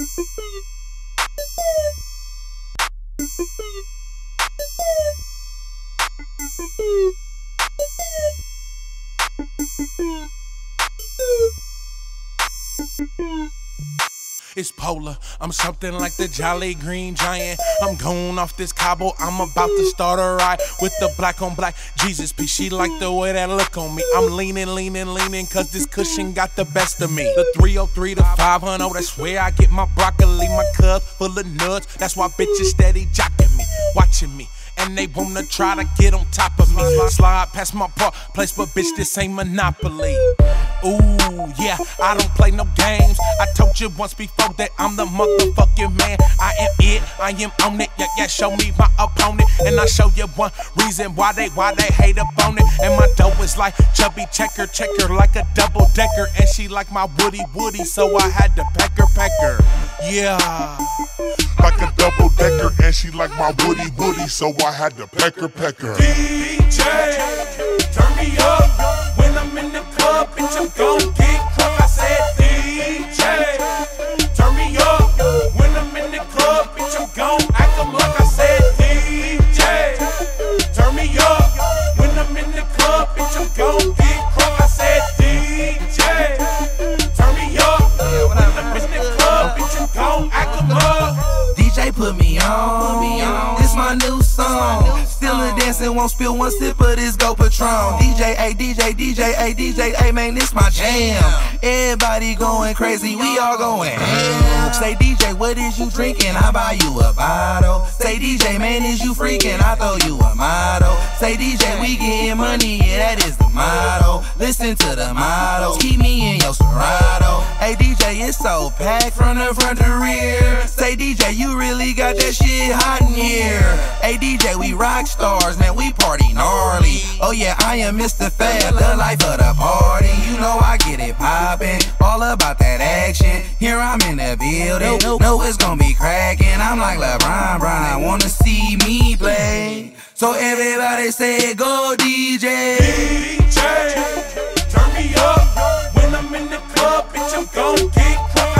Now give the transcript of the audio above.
It's Polar, I'm something like the Jolly Green Giant. I'm going off this Cabo, I'm about to start a ride with the black on black Jesus piece. She like the way that look on me. I'm leaning, cause this cushion got the best of me. The 303 to 500, that's where I get my broccoli. My cup full of nuts, that's why bitches steady jocking me, watching me. And they wanna try to get on top of me. Slide past my park place, but bitch, this ain't Monopoly. Ooh, yeah, I don't play no games. I told you once before that I'm the motherfucking man. I am it, I am on it. Yeah, show me my opponent, and I show you one reason why they hate up on it. And my dough is like chubby checker like a double decker. And she like my Woody, so I had to peck her. Yeah, like a double decker, and she like my Woody, so I had to peck her. DJ, turn me up when I'm in the club, bitch, I'm gon' get crunk. I said DJ, turn me up when I'm in the club, bitch, I'm gon' act 'em like I said DJ, turn me up when I'm in the club, bitch, I'm gon' get crunk. I said DJ, turn me up when I'm in the club, bitch, I'm gon' act 'em up. DJ put me on, this my new song. Still a dancing, won't spill one sip of this Go Patron. DJ, hey man, this my jam. Everybody going crazy, we all going ham. Say DJ, what is you drinking? I buy you a bottle. Say DJ, man, is you freaking? I throw you a motto. Say DJ, we getting money, yeah, that is the motto. Listen to the motto, keep me in your Serato. Hey DJ, it's so packed from the front to rear. Say DJ, you really got that shit hot in here. Hey DJ, we rock stars, man, we party gnarly. Oh yeah, I am Mr. Fab, the life of the party. You know I get it poppin', all about that action. Here I'm in the building, know it's gonna be crackin'. I'm like LeBron, wanna see me play. So everybody say go DJ. DJ, turn me up when I'm in the club, bitch, I'm gon' get crunk.